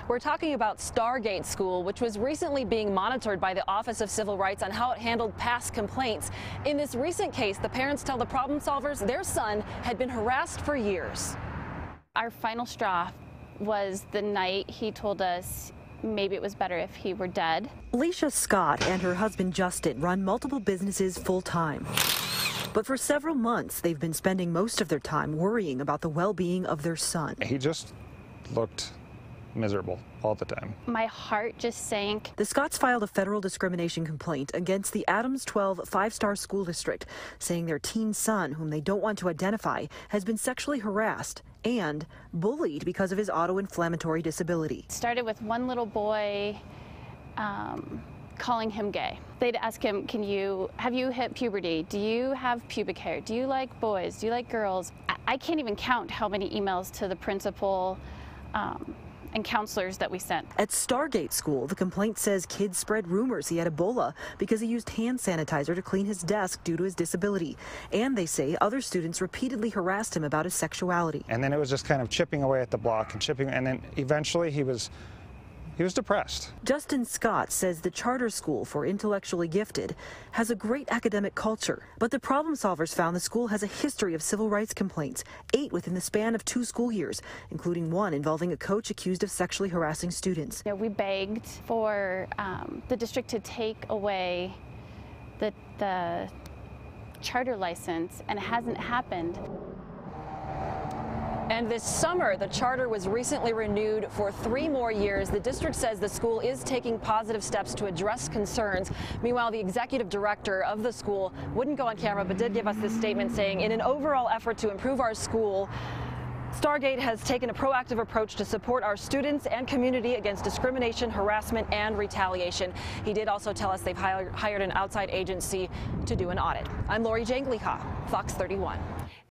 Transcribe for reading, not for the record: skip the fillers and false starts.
We're talking about Stargate School, which was recently being monitored by the Office of Civil Rights on how it handled past complaints. In this recent case, the parents tell the problem solvers their son had been harassed for years. Our final straw was the night he told us maybe it was better if he were dead. Alicia Scott and her husband Justin run multiple businesses full-time. But for several months, they've been spending most of their time worrying about the well-being of their son. He just looked miserable all the time. My heart just sank. The Scotts filed a federal discrimination complaint against the Adams 12 five-star school district, saying their teen son, whom they don't want to identify, has been sexually harassed and bullied because of his auto-inflammatory disability. It started with one little boy calling him gay. They'd ask him, have you hit puberty? Do you have pubic hair? Do you like boys? Do you like girls? I can't even count how many emails to the principal and counselors that we sent. At Stargate School, the complaint says kids spread rumors he had Ebola because he used hand sanitizer to clean his desk due to his disability. And they say other students repeatedly harassed him about his sexuality. And then it was just kind of chipping away at the block and chipping, and then eventually he was depressed. Justin Scott says the charter school for intellectually gifted has a great academic culture, but the problem solvers found the school has a history of civil rights complaints, 8 within the span of 2 school years, including one involving a coach accused of sexually harassing students. You know, we begged for the district to take away the charter license, and it hasn't happened. And this summer, the charter was recently renewed for 3 more years. The district says the school is taking positive steps to address concerns. Meanwhile, the executive director of the school wouldn't go on camera, but did give us this statement saying, in an overall effort to improve our school, Stargate has taken a proactive approach to support our students and community against discrimination, harassment, and retaliation. He did also tell us they've hired an outside agency to do an audit. I'm Jane Gliha, Fox 31.